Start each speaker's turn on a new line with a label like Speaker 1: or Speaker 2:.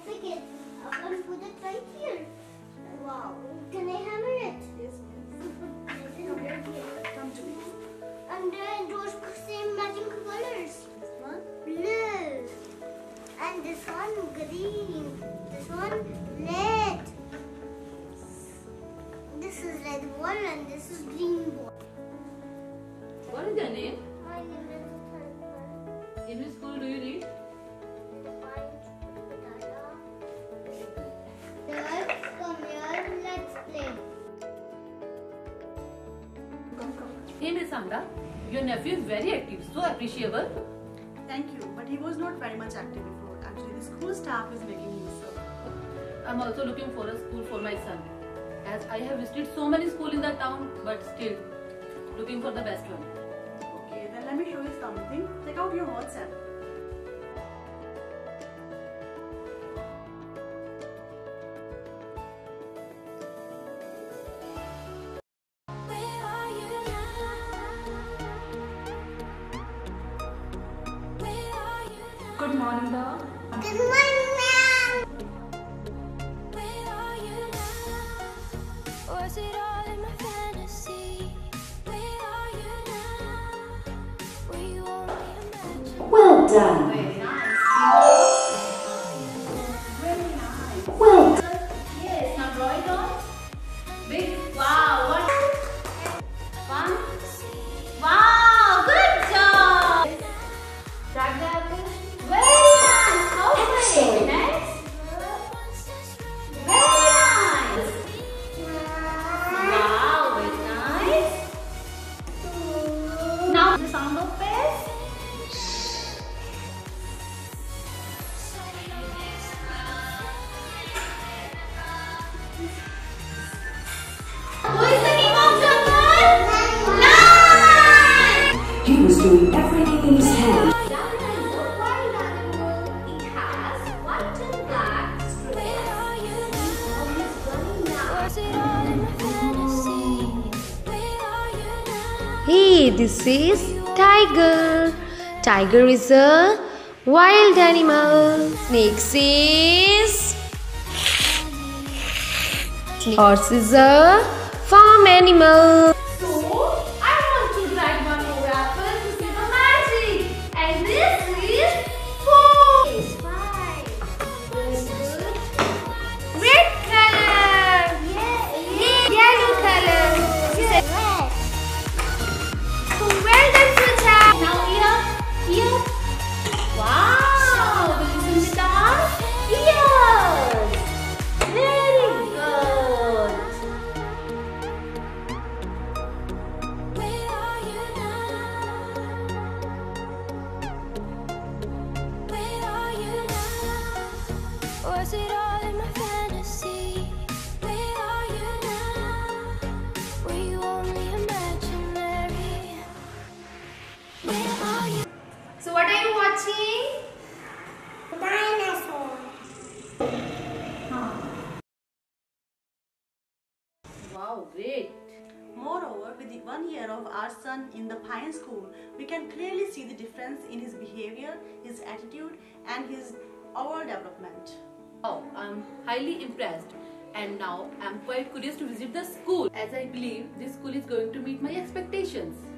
Speaker 1: pick it up and put it right here. Wow. Can I hammer it?
Speaker 2: Yes, yes. Come to me.
Speaker 1: And then those same matching colors.
Speaker 2: This one?
Speaker 1: Blue. And this one green. This one red. This is red one and this is green one.
Speaker 3: What is your name?
Speaker 1: My name is Batala.
Speaker 3: In which school do you read?
Speaker 1: Come here, let's play.
Speaker 2: Come.
Speaker 3: Hey Miss Sangha, your nephew is very active, so appreciable.
Speaker 2: Thank you, but he was not very much active before. Actually, the school staff is making him so.
Speaker 3: I'm also looking for a school for my son, as I have visited so many schools in the town, but still looking for the best one.
Speaker 2: Okay, then let me show you something. Check out your WhatsApp.
Speaker 4: Good morning, ma'am.
Speaker 1: Good morning, ma'am.
Speaker 5: Where are you now? Was it all in my fantasy? Where are you now? Were you only imagining?
Speaker 4: Well done.
Speaker 3: Very nice.
Speaker 4: Very nice.
Speaker 3: Well done. Yes, now draw it on. Big. Wow, what? One. Wow, good job. Drag the apple. Very nice. How
Speaker 4: Excellent.
Speaker 3: Next. Very nice. Wow, very nice. Now the sound of bells. Who is the king of jungle? Lion!
Speaker 4: He was doing everything in his hand.
Speaker 3: Lion is a wild animal. It has white and black
Speaker 5: Where
Speaker 3: stripes.
Speaker 5: are you now?
Speaker 3: He is running now.
Speaker 5: Was it all in my fantasy? Where are you now?
Speaker 6: Hey, this is tiger. Tiger is a wild animal. Snakes is horse is a farm animal.
Speaker 3: So, I want to drag one more apple to see the magic. And this is 4. It's 5. Good. Red color. Yellow color.
Speaker 1: Red.
Speaker 3: So well done, Suja. Now here. Wow. Will you sing with us? Ears. Very good.
Speaker 5: Where are you now? Where are you now? Was it all in my fantasy? Where are you now? Were you only imaginary? Where are you?
Speaker 3: So what are you watching?
Speaker 1: Dinosaur.
Speaker 3: Wow, great.
Speaker 2: Moreover, with the 1 year of our son in the Pine School, we can clearly see the difference in his behavior, his attitude, and his overall development.
Speaker 3: Oh, I'm highly impressed. And now I'm quite curious to visit the school, as I believe this school is going to meet my expectations.